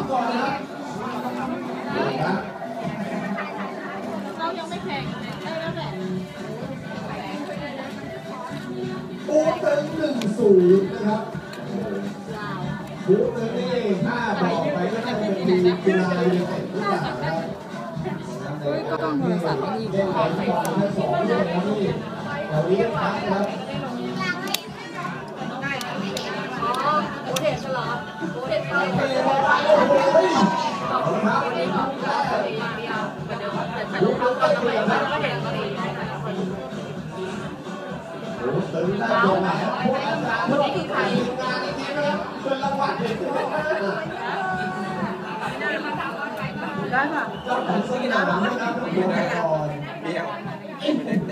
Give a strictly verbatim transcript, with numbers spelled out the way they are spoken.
ก่อนนะครับเรายังไม่แข่งได้แล้วแหละปูตึงหนึ่งศูนย์นะครับปูตึงนี่ถ้าบอกไปก็น่าจะเป็นทีมกีฬายูไนเต็ดหรือเปล่าครับก็ต้องโทรศัพท์ไม่ดีกว่าใส่สองสองเลยนะนี่แถวนี้นะครับโอเดชเหรอโอเดชไปโอเดชไปโอเดชไปเดียวประเดิมแต่ฉันรู้ว่าทำไมมันก็เห็นก็ดีคนนี้คือใครเป็นรางวัลได้ค่ะเจ้าของสนามนะครับคุณธนากร